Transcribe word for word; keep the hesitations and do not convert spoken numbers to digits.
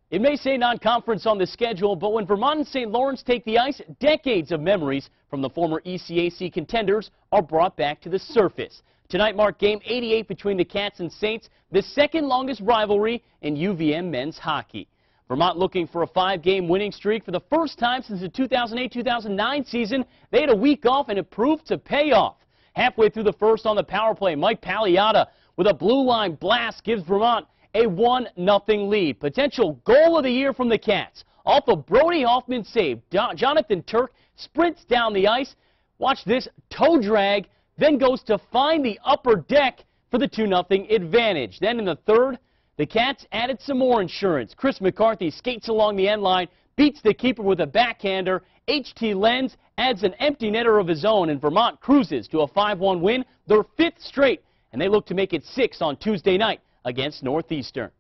It may say non-conference on the schedule, but when Vermont and Saint Lawrence take the ice, decades of memories from the former E C A C contenders are brought back to the surface. Tonight marked game eighty-eight between the Cats and Saints, the second longest rivalry in U V M men's hockey. Vermont looking for a five-game winning streak for the first time since the two thousand eight two thousand nine season. They had a week off and it proved to pay off. Halfway through the first on the power play, Mike Pagliata with a blue line blast gives Vermont a one nothing lead. Potential goal of the year from the Cats. Off a Brody Hoffman save, Jonathan Turk sprints down the ice. Watch this toe drag, then goes to find the upper deck for the two nothing advantage. Then in the third, the Cats added some more insurance. Chris McCarthy skates along the end line, beats the keeper with a backhander. H T Lenz adds an empty netter of his own, and Vermont cruises to a five one win, their fifth straight, and they look to make it six on Tuesday night against Northeastern.